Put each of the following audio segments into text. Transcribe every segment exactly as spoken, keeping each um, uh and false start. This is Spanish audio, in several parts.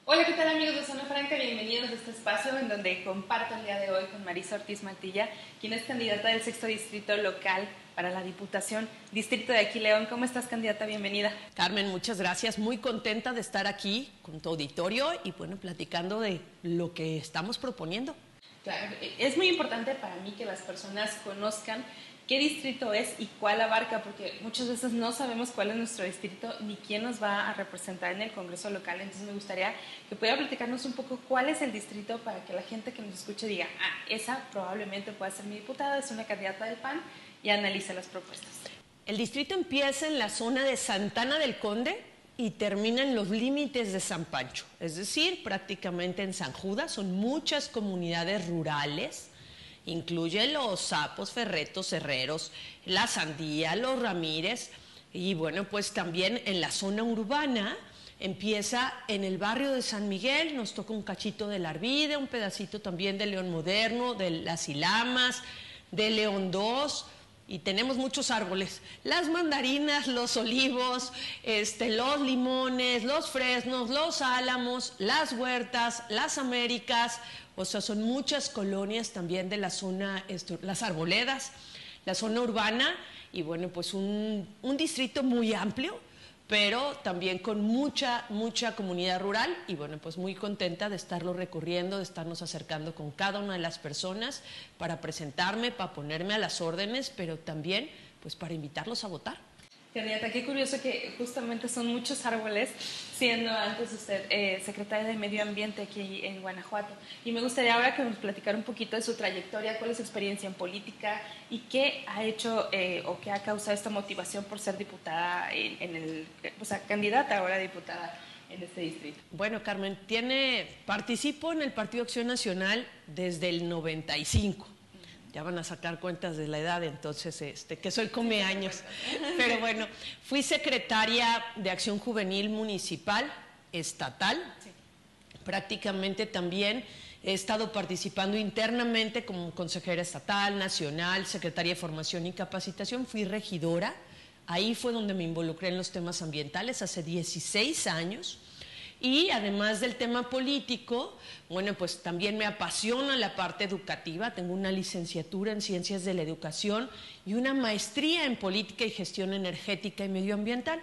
Hola, ¿qué tal amigos de Zona Franca? Bienvenidos a este espacio en donde comparto el día de hoy con Marisa Ortiz Mantilla, quien es candidata del sexto distrito local para la Diputación Distrito de Aqui-León. ¿Cómo estás, candidata? Bienvenida. Carmen, muchas gracias. Muy contenta de estar aquí con tu auditorio y bueno, platicando de lo que estamos proponiendo. Claro, es muy importante para mí que las personas conozcan qué distrito es y cuál abarca, porque muchas veces no sabemos cuál es nuestro distrito ni quién nos va a representar en el Congreso local. Entonces me gustaría que pudiera platicarnos un poco cuál es el distrito para que la gente que nos escuche diga, ah, esa probablemente pueda ser mi diputada, es una candidata del P A N, y analice las propuestas. El distrito empieza en la zona de Santana del Conde y termina en los límites de San Pancho, es decir, prácticamente en San Judas. Son muchas comunidades rurales. Incluye los Sapos, Ferretos, Herreros, la Sandía, los Ramírez, y bueno, pues también en la zona urbana empieza en el barrio de San Miguel. Nos toca un cachito de la Arvide, un pedacito también de León Moderno, de las Ilamas, de León dos, y tenemos muchos árboles, las mandarinas, los olivos, este, los limones, los fresnos, los álamos, las huertas, las Américas. O sea, son muchas colonias también de la zona, esto, las arboledas, la zona urbana, y bueno, pues un, un distrito muy amplio, pero también con mucha, mucha comunidad rural, y bueno, pues muy contenta de estarlo recorriendo, de estarnos acercando con cada una de las personas para presentarme, para ponerme a las órdenes, pero también pues para invitarlos a votar. Candidata, qué curioso que justamente son muchos árboles, siendo antes usted eh, secretaria de Medio Ambiente aquí en Guanajuato. Y me gustaría ahora que nos platicara un poquito de su trayectoria, cuál es su experiencia en política y qué ha hecho eh, o qué ha causado esta motivación por ser diputada, en, en el, o sea, candidata ahora a diputada en este distrito. Bueno, Carmen, tiene, participo en el Partido Acción Nacional desde el noventa y cinco. Ya van a sacar cuentas de la edad, entonces, este, que soy come años. Pero bueno, fui secretaria de Acción Juvenil Municipal, estatal. Sí. Prácticamente también he estado participando internamente como consejera estatal, nacional, secretaria de Formación y Capacitación. Fui regidora, ahí fue donde me involucré en los temas ambientales hace dieciséis años. Y además del tema político, bueno, pues también me apasiona la parte educativa. Tengo una licenciatura en Ciencias de la Educación y una maestría en Política y Gestión Energética y Medioambiental.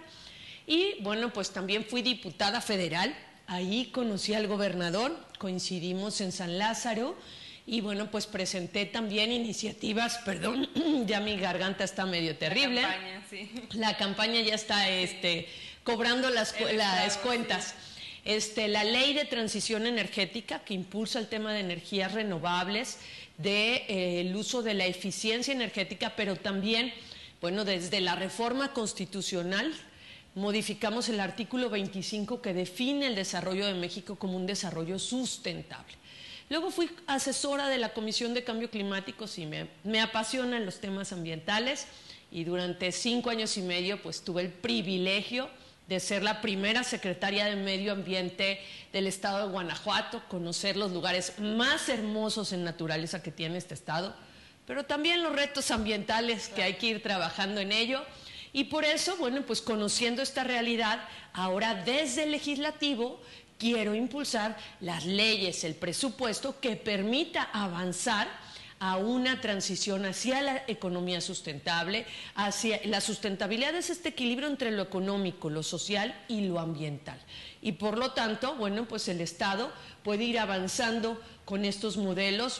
Y bueno, pues también fui diputada federal. Ahí conocí al gobernador, coincidimos en San Lázaro. Y bueno, pues presenté también iniciativas, perdón, ya mi garganta está medio terrible. La campaña, sí. La campaña ya está este, cobrando las, las cuentas. Sí. Este, la ley de transición energética que impulsa el tema de energías renovables, de eh, el uso de la eficiencia energética, pero también, bueno, desde la reforma constitucional modificamos el artículo veinticinco que define el desarrollo de México como un desarrollo sustentable. Luego fui asesora de la Comisión de Cambio Climático, sí, me, me apasionan los temas ambientales, y durante cinco años y medio pues tuve el privilegio de ser la primera secretaria de Medio Ambiente del estado de Guanajuato, conocer los lugares más hermosos en naturaleza que tiene este estado, pero también los retos ambientales que hay que ir trabajando en ello. Y por eso, bueno, pues conociendo esta realidad, ahora desde el legislativo quiero impulsar las leyes, el presupuesto que permita avanzar a una transición hacia la economía sustentable, hacia la sustentabilidad. Es este equilibrio entre lo económico, lo social y lo ambiental. Y por lo tanto, bueno, pues el Estado puede ir avanzando con estos modelos,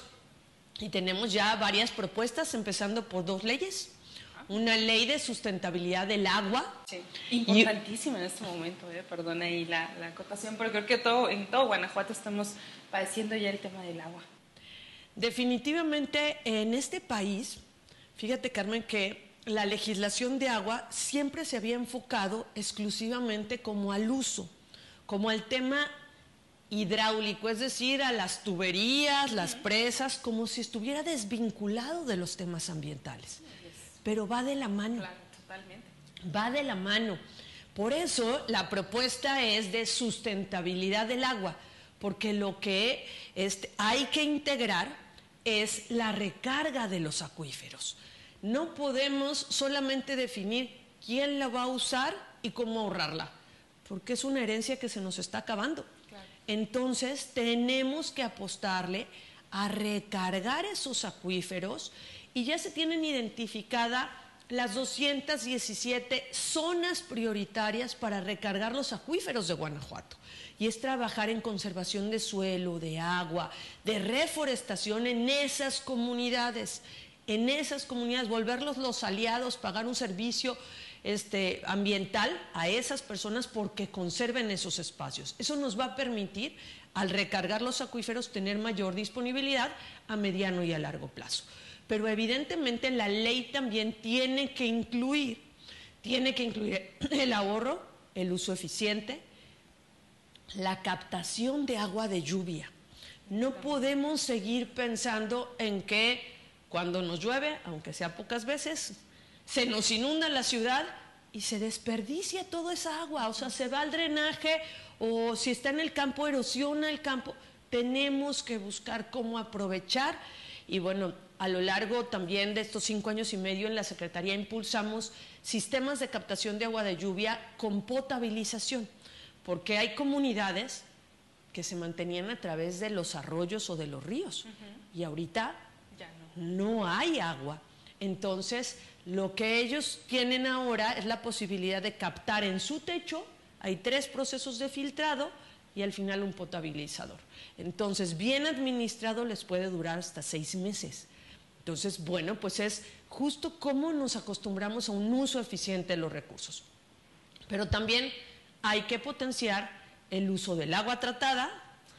y tenemos ya varias propuestas, empezando por dos leyes. Una ley de sustentabilidad del agua. Sí, importantísima y, en este momento, eh, perdona ahí la, la acotación, pero creo que todo, en todo Guanajuato estamos padeciendo ya el tema del agua. Definitivamente en este país, fíjate, Carmen, que la legislación de agua siempre se había enfocado exclusivamente como al uso, como al tema hidráulico, es decir, a las tuberías, las presas, como si estuviera desvinculado de los temas ambientales. Pero va de la mano. Claro, totalmente. Va de la mano. Por eso la propuesta es de sustentabilidad del agua, porque lo que este, hay que integrar es la recarga de los acuíferos. No podemos solamente definir quién la va a usar y cómo ahorrarla, porque es una herencia que se nos está acabando. Claro. Entonces tenemos que apostarle a recargar esos acuíferos y ya se tienen identificadas las doscientas diecisiete zonas prioritarias para recargar los acuíferos de Guanajuato. Y es trabajar en conservación de suelo, de agua, de reforestación en esas comunidades, en esas comunidades, volverlos los aliados, pagar un servicio este, ambiental a esas personas porque conserven esos espacios. Eso nos va a permitir, al recargar los acuíferos, tener mayor disponibilidad a mediano y a largo plazo. Pero evidentemente la ley también tiene que incluir, tiene que incluir el ahorro, el uso eficiente, la captación de agua de lluvia. No podemos seguir pensando en que cuando nos llueve, aunque sea pocas veces, se nos inunda la ciudad y se desperdicia toda esa agua, o sea, se va al drenaje o si está en el campo, erosiona el campo. Tenemos que buscar cómo aprovechar y bueno, a lo largo también de estos cinco años y medio en la Secretaría impulsamos sistemas de captación de agua de lluvia con potabilización, porque hay comunidades que se mantenían a través de los arroyos o de los ríos uh-huh. y ahorita ya no. no hay agua. Entonces, lo que ellos tienen ahora es la posibilidad de captar en su techo, hay tres procesos de filtrado y al final un potabilizador. Entonces, bien administrado les puede durar hasta seis meses. Entonces, bueno, pues es justo cómo nos acostumbramos a un uso eficiente de los recursos. Pero también hay que potenciar el uso del agua tratada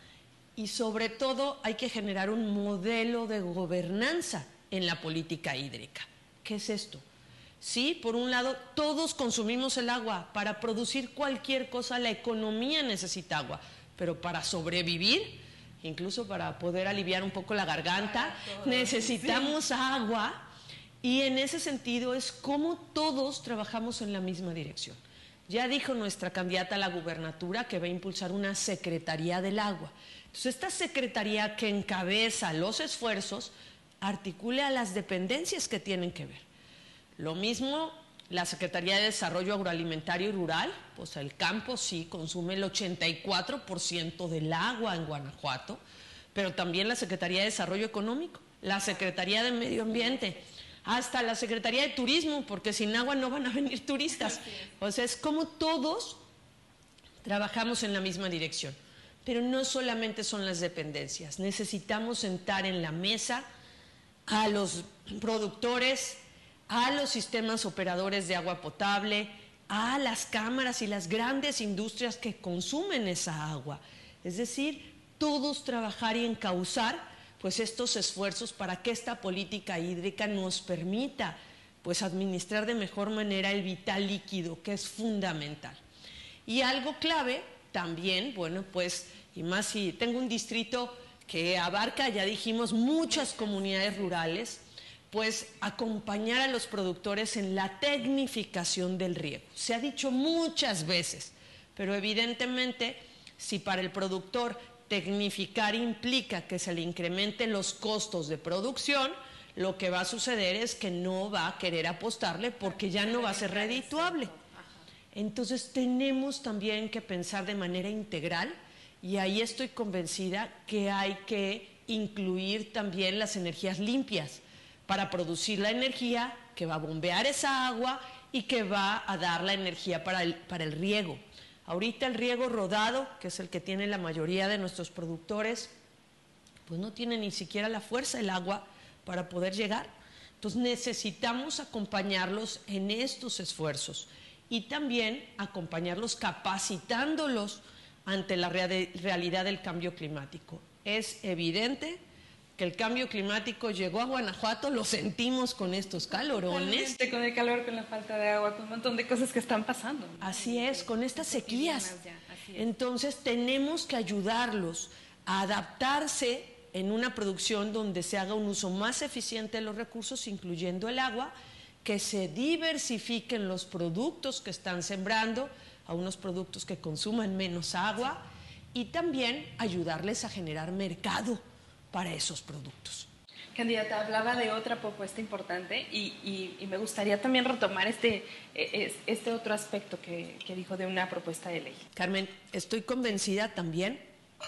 y sobre todo hay que generar un modelo de gobernanza en la política hídrica. ¿Qué es esto? Sí, por un lado, todos consumimos el agua. Para producir cualquier cosa, la economía necesita agua. Pero para sobrevivir, incluso para poder aliviar un poco la garganta, necesitamos sí. agua. Y en ese sentido es cómo todos trabajamos en la misma dirección. Ya dijo nuestra candidata a la gubernatura que va a impulsar una Secretaría del Agua. Entonces, esta Secretaría que encabeza los esfuerzos articula a las dependencias que tienen que ver. Lo mismo la Secretaría de Desarrollo Agroalimentario y Rural, pues el campo sí consume el ochenta y cuatro por ciento del agua en Guanajuato, pero también la Secretaría de Desarrollo Económico, la Secretaría de Medio Ambiente, hasta la Secretaría de Turismo, porque sin agua no van a venir turistas. O sea, es como todos trabajamos en la misma dirección. Pero no solamente son las dependencias, necesitamos sentar en la mesa a los productores, a los sistemas operadores de agua potable, a las cámaras y las grandes industrias que consumen esa agua. Es decir, todos trabajar y encauzar pues estos esfuerzos para que esta política hídrica nos permita pues administrar de mejor manera el vital líquido, que es fundamental. Y algo clave también, bueno, pues, y más si tengo un distrito que abarca, ya dijimos, muchas comunidades rurales, pues acompañar a los productores en la tecnificación del riego. Se ha dicho muchas veces, pero evidentemente si para el productor tecnificar implica que se le incrementen los costos de producción, lo que va a suceder es que no va a querer apostarle porque ya no va a ser redituable. Entonces tenemos también que pensar de manera integral y ahí estoy convencida que hay que incluir también las energías limpias para producir la energía que va a bombear esa agua y que va a dar la energía para el, para el riego. Ahorita el riego rodado, que es el que tiene la mayoría de nuestros productores, pues no tiene ni siquiera la fuerza del agua para poder llegar. Entonces necesitamos acompañarlos en estos esfuerzos y también acompañarlos capacitándolos ante la realidad del cambio climático. Es evidente que el cambio climático llegó a Guanajuato, lo sentimos con estos calorones. Totalmente, con el calor, con la falta de agua, con un montón de cosas que están pasando, ¿no? Así es, con estas sequías. Entonces tenemos que ayudarlos a adaptarse en una producción donde se haga un uso más eficiente de los recursos, incluyendo el agua, que se diversifiquen los productos que están sembrando a unos productos que consuman menos agua y también ayudarles a generar mercado para esos productos. Candidata, hablaba de otra propuesta importante y, y, y me gustaría también retomar este, este otro aspecto que, que dijo de una propuesta de ley. Carmen, estoy convencida también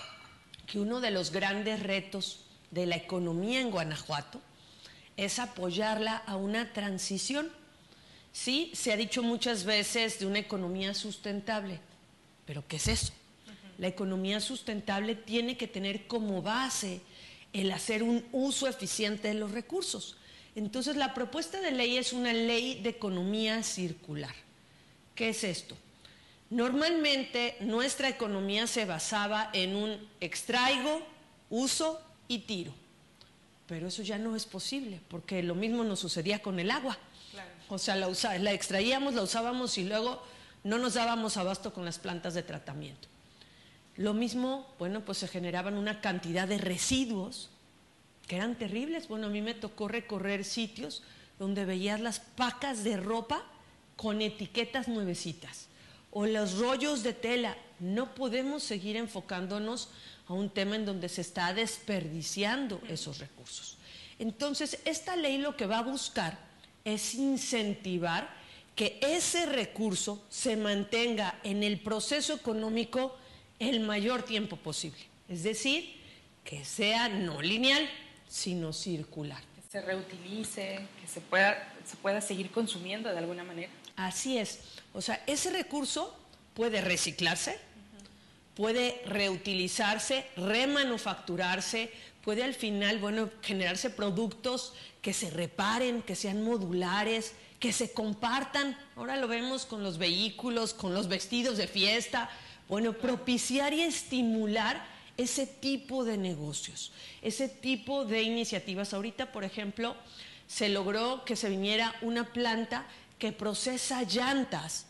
que uno de los grandes retos de la economía en Guanajuato es apoyarla a una transición. Sí, se ha dicho muchas veces de una economía sustentable, pero ¿qué es eso? Uh-huh. La economía sustentable tiene que tener como base el hacer un uso eficiente de los recursos. Entonces, la propuesta de ley es una ley de economía circular. ¿Qué es esto? Normalmente nuestra economía se basaba en un extraigo, uso y tiro, pero eso ya no es posible, porque lo mismo nos sucedía con el agua. Claro. O sea, la, usa, la extraíamos, la usábamos y luego no nos dábamos abasto con las plantas de tratamiento. Lo mismo, bueno, pues se generaban una cantidad de residuos que eran terribles. Bueno, a mí me tocó recorrer sitios donde veías las pacas de ropa con etiquetas nuevecitas o los rollos de tela. No podemos seguir enfocándonos a un tema en donde se está desperdiciando esos recursos. Entonces, esta ley lo que va a buscar es incentivar que ese recurso se mantenga en el proceso económico el mayor tiempo posible. Es decir, que sea no lineal, sino circular. Que se reutilice, que se pueda, se pueda seguir consumiendo de alguna manera. Así es. O sea, ese recurso puede reciclarse, uh-huh. puede reutilizarse, remanufacturarse, puede al final, bueno, generarse productos que se reparen, que sean modulares, que se compartan. Ahora lo vemos con los vehículos, con los vestidos de fiesta. Bueno, propiciar y estimular ese tipo de negocios, ese tipo de iniciativas. Ahorita, por ejemplo, se logró que se viniera una planta que procesa llantas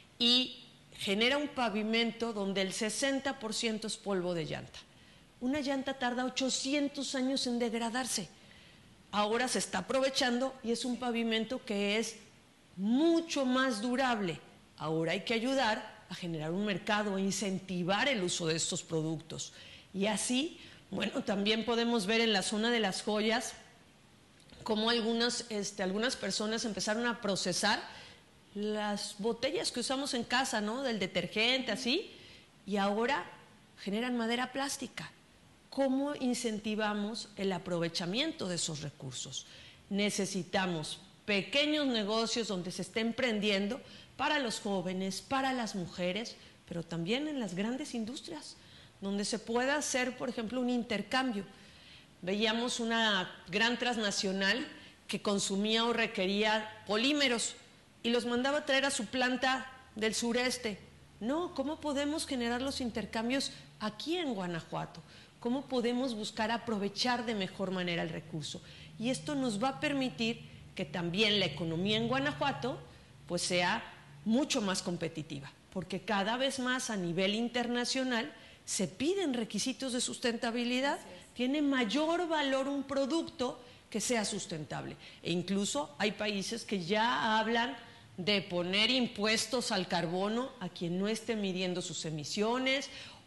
y genera un pavimento donde el sesenta por ciento es polvo de llanta. Una llanta tarda ochocientos años en degradarse. Ahora se está aprovechando y es un pavimento que es mucho más durable. Ahora hay que ayudar a generar un mercado, a incentivar el uso de estos productos. Y así, bueno, también podemos ver en la zona de las joyas cómo algunas, este, algunas personas empezaron a procesar las botellas que usamos en casa, ¿no? Del detergente, así, y ahora generan madera plástica. ¿Cómo incentivamos el aprovechamiento de esos recursos? Necesitamos pequeños negocios donde se esté emprendiendo para los jóvenes, para las mujeres, pero también en las grandes industrias, donde se pueda hacer, por ejemplo, un intercambio. Veíamos una gran transnacional que consumía o requería polímeros y los mandaba a traer a su planta del sureste. No, ¿cómo podemos generar los intercambios aquí en Guanajuato? ¿Cómo podemos buscar aprovechar de mejor manera el recurso? Y esto nos va a permitir que también la economía en Guanajuato pues sea mucho más competitiva, porque cada vez más a nivel internacional se piden requisitos de sustentabilidad. Tiene mayor valor un producto que sea sustentable. E incluso hay países que ya hablan de poner impuestos al carbono a quien no esté midiendo sus emisiones,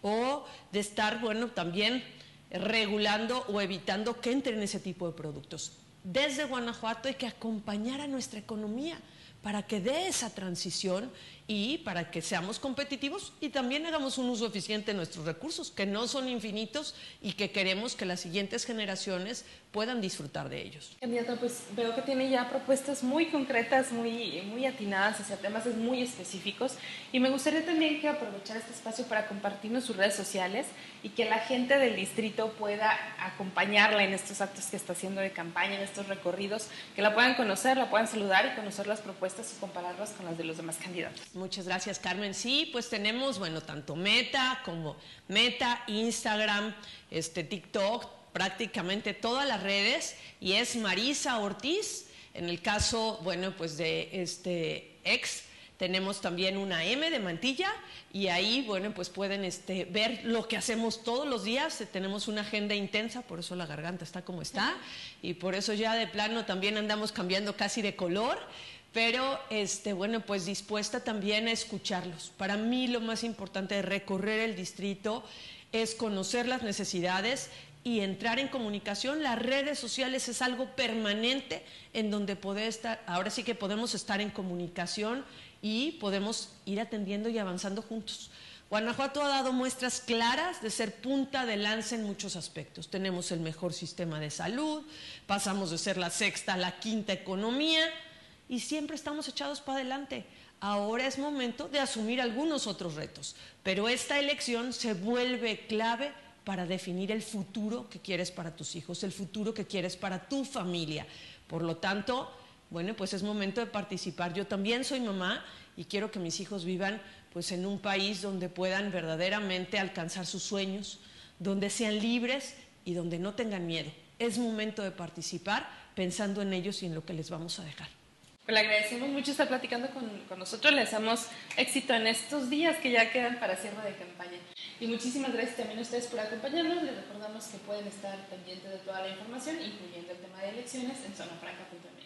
o de estar, bueno, también regulando o evitando que entren ese tipo de productos. Desde Guanajuato hay que acompañar a nuestra economía para que dé esa transición y para que seamos competitivos y también hagamos un uso eficiente de nuestros recursos, que no son infinitos y que queremos que las siguientes generaciones puedan disfrutar de ellos. Candidata, pues veo que tiene ya propuestas muy concretas, muy, muy atinadas hacia temas muy específicos, y me gustaría también que aprovechar este espacio para compartirnos sus redes sociales y que la gente del distrito pueda acompañarla en estos actos que está haciendo de campaña, en estos recorridos, que la puedan conocer, la puedan saludar y conocer las propuestas y compararlas con las de los demás candidatos. Muchas gracias, Carmen. Sí, pues tenemos, bueno, tanto Meta como Meta, Instagram, este, TikTok, prácticamente todas las redes, y es Marisa Ortiz. En el caso, bueno, pues de este ex, tenemos también una M de Mantilla, y ahí, bueno, pues pueden este, ver lo que hacemos todos los días. Tenemos una agenda intensa, por eso la garganta está como está, y por eso ya de plano también andamos cambiando casi de color. Pero, este, bueno, pues dispuesta también a escucharlos. Para mí lo más importante de recorrer el distrito es conocer las necesidades y entrar en comunicación. Las redes sociales es algo permanente en donde poder estar, ahora sí que podemos estar en comunicación y podemos ir atendiendo y avanzando juntos. Guanajuato ha dado muestras claras de ser punta de lanza en muchos aspectos. Tenemos el mejor sistema de salud, pasamos de ser la sexta a la quinta economía y siempre estamos echados para adelante. Ahora es momento de asumir algunos otros retos, pero esta elección se vuelve clave para definir el futuro que quieres para tus hijos, el futuro que quieres para tu familia. Por lo tanto, bueno, pues es momento de participar. Yo también soy mamá y quiero que mis hijos vivan pues en un país donde puedan verdaderamente alcanzar sus sueños, donde sean libres y donde no tengan miedo. Es momento de participar pensando en ellos y en lo que les vamos a dejar. Pues le agradecemos mucho estar platicando con, con nosotros, les damos éxito en estos días que ya quedan para cierre de campaña. Y muchísimas gracias también a ustedes por acompañarnos. Les recordamos que pueden estar pendientes de toda la información, incluyendo el tema de elecciones, en zona franca punto m x.